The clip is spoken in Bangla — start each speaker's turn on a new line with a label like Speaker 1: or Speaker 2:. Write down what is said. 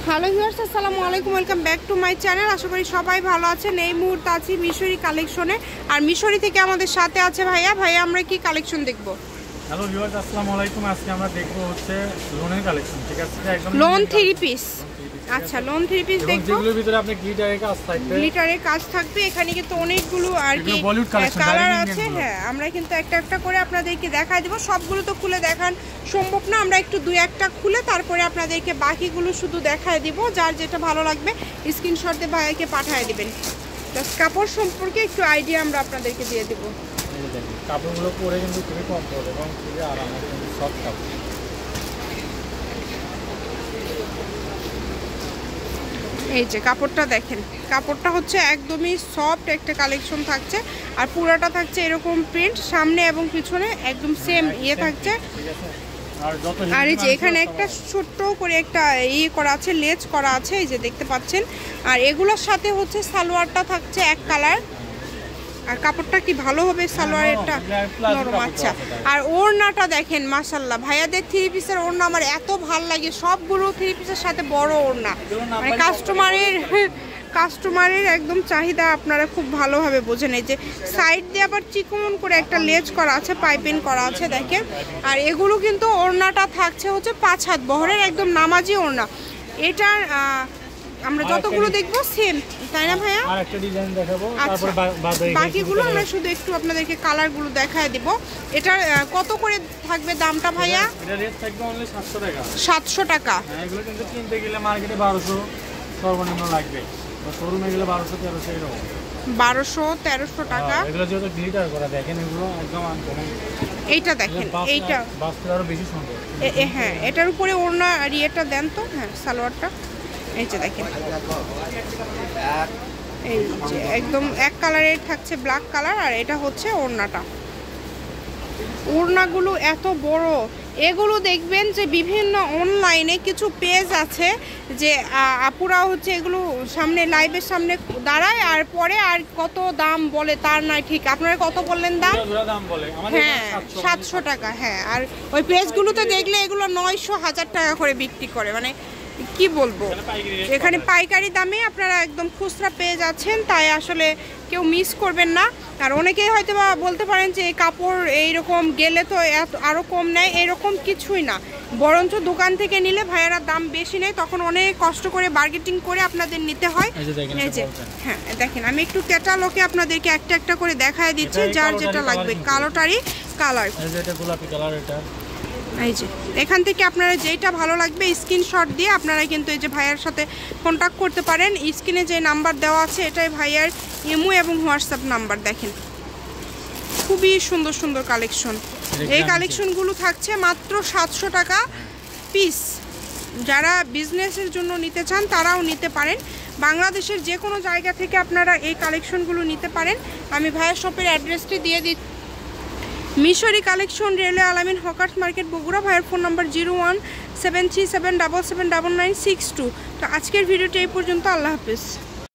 Speaker 1: হ্যালো ভিউয়ার্স, আসসালামু আলাইকুম, welcome back to my channel. আশা করি সবাই ভালো আছেন। এই মুহূর্তে আছি মিশরি কালেকশনে, আর মিশরি থেকে আমাদের সাথে আছে ভাইয়া। আমরা কি কালেকশন দেখব?
Speaker 2: হ্যালো ভিউয়ার্স, আসসালামু আলাইকুম। আজকে আমরা দেখব হচ্ছে লোনের কালেকশন। ঠিক আছে, একদম
Speaker 1: লোন 3 পিস। আচ্ছা, লোন 3 পিস দেখব,
Speaker 2: যেগুলোর ভিতরে আপনি গ্লিটারের কাজ থাকবে।
Speaker 1: গ্লিটারের কাজ থাকবে। এখানে কিন্তু অনেকগুলো আর কি কালার আছে। হ্যাঁ, আমরা কিন্তু একটা একটা করে আপনাদেরকে দেখাই দেব। সবগুলো তো খুলে দেখান সম্ভব না, আমরা একটু দুই একটা খুলে তারপরে আপনাদেরকে বাকিগুলো শুধু দেখায় দিব। যার যেটা ভালো লাগবে স্ক্রিনশট দিয়ে ভাইয়াকে পাঠিয়ে দিবেন। জাস্ট কাপড় সম্পর্কে একটু আইডিয়া আমরা আপনাদেরকে দিয়ে দেব।
Speaker 2: কাপড়গুলো পরে কিন্তু খুবই কমফোর্ট এবং খুবই আরাম, কিন্তু সফট কাপড়।
Speaker 1: এই যে কাপড়টা দেখেন, কাপড়টা হচ্ছে একদমই সফট একটা কালেকশন থাকছে, আর পুরাটা থাকছে এরকম প্রিন্ট, সামনে এবং পিছনে একদম সেম থাকছে। আর এই যে এখানে একটা ছোট্ট করে একটা করা আছে, লেজ করা আছে, এই যে দেখতে পাচ্ছেন। আর এগুলোর সাথে হচ্ছে সালোয়ারটা থাকছে এক কালার। আর কাপড়টা কি ভালো হবে সালোয়ারেরটা, নরম। আচ্ছা, আর ওড়নাটা দেখেন, মাশাআল্লাহ ভাইয়াদের 3 পিসের ওড়না আমার এত ভাল লাগে। সবগুলো 3 পিসের সাথে বড় ওড়না, মানে কাস্টমারের একদম চাহিদা আপনারা খুব ভালোভাবে বোঝেন। এই যে সাইড দিয়ে আবার চিকন করে একটা লেজ করা আছে, পাইপিং করা আছে দেখেন। আর এগুলো কিন্তু ওড়নাটা থাকছে হচ্ছে 5 হাত বহরের, একদম নামাজি ওড়না। এটার আমরা যতগুলো দেখবো সেম, তাই না ভাইয়া?
Speaker 2: আরেকটা ডিজাইন দেখাবো, তারপর
Speaker 1: বাকিগুলো আমরা শুধু একটু আপনাদেরকে কালারগুলো দেখায় দিব। এটা কত করে থাকবে দামটা ভাইয়া?
Speaker 2: এটা রেট থাকবে অনলি 700 টাকা।
Speaker 1: 700 টাকা।
Speaker 2: হ্যাঁ, এগুলো কিন্তু কিনতে গেলে মার্কেটে 1200 সর্বনিম্ন লাগবে, তো শোরুমে গেলে 1200-1300 এরকম।
Speaker 1: 1200-1300 টাকা।
Speaker 2: এগুলো যেটা গ্লিটার করা, দেখেন এগুলো একদম আনকমন।
Speaker 1: এইটা দেখেন, এইটা
Speaker 2: বাস্তবে আরো বেশি সুন্দর।
Speaker 1: হ্যাঁ, এটার উপরে ওড়না আর ইয়েটা দেন তো। হ্যাঁ, সালোয়ারটা এই যে দেখেন, এই যে একদম এক কালারের থাকছে, ব্ল্যাক কালার। আর এটা হচ্ছে ওড়নাটা। ওড়নাগুলো এত বড়। এগুলো দেখবেন যে বিভিন্ন অনলাইনে কিছু পেজ আছে যে আপুরা হচ্ছে এগুলো সামনে লাইভের সামনে দাঁড়ায় আর পরে আর কত দাম বলে তার নাই ঠিক। আপনারা কত বললেন দাম? হ্যাঁ, 700 টাকা। হ্যাঁ, আর ওই পেজগুলোতে দেখলে এগুলো 900-1000 টাকা করে বিক্রি করে। মানে কি বলবো, এখানে পাইকারি দামে আপনারা একদম খুচরা পেয়ে যাচ্ছেন, তাই আসলে কেউ মিস করবেন না। আর অনেকেই হয়তো বা বলতে পারেন যে এই কাপড় এইরকম গেলে তো আরও কম নেয়, এরকম কিছুই না। বরঞ্চ দোকান থেকে নিলে ভাইয়ারা দাম বেশি নেয়, তখন অনেক কষ্ট করে বার্গেটিং করে আপনাদের নিতে হয়। এই যে হ্যাঁ দেখেন, আমি একটু ক্যাটালগে আপনাদেরকে একটা একটা করে দেখায় দিচ্ছি, যার যেটা লাগবে। কালোটারই কালার,
Speaker 2: গোলাপি কালার। এটা
Speaker 1: এই যে এখান থেকে আপনারা যেটা ভালো লাগবে স্ক্রিনশট দিয়ে আপনারা কিন্তু এই যে ভাইয়ার সাথে কন্ট্যাক্ট করতে পারেন। স্ক্রিনে যে নাম্বার দেওয়া আছে এটাই ভাইয়ার ইমো এবং হোয়াটসঅ্যাপ নাম্বার। দেখেন খুবই সুন্দর সুন্দর কালেকশন। এই কালেকশনগুলো থাকছে মাত্র 700 টাকা পিস। যারা বিজনেসের জন্য নিতে চান তারাও নিতে পারেন। বাংলাদেশের যে কোনো জায়গা থেকে আপনারা এই কালেকশনগুলো নিতে পারেন। আমি ভাইয়ার শপের অ্যাড্রেসটি দিয়ে দিচ্ছি। Mishri collection, railway Alamin, hawkers market, Bogura. ভাইয়ের ফোন নাম্বার 01737779962। তো আজকের ভিডিওটি এই পর্যন্ত। আল্লাহ হাফেজ।